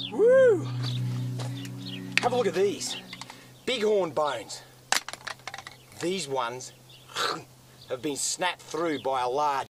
Woo! Have a look at these. Bighorn bones. These ones have been snapped through by a large